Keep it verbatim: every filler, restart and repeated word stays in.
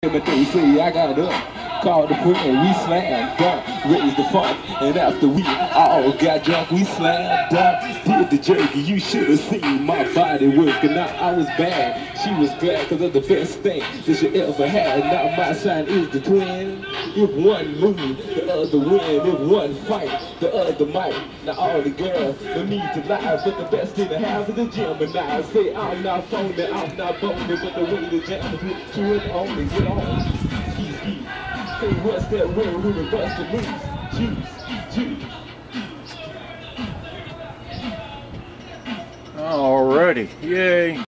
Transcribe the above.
But they say I got up, called the friend, we slammed dunk, raised the funk, and after we all got drunk, we slammed dunk, did the jerky. You should have seen my body working out. I was bad, she was glad, cause of the best thing that she ever had. Now my sign is the twin. If one move, the other win. If one fight, the other might. Now all the girls, no need to lie, but the best in the house is the gym. And I say I'm not phony, I'm not phony, but the way the jam is with you and only get on. Ski, ski. Say what's that word who the bust the moves? Juice, juice. Alrighty, yay.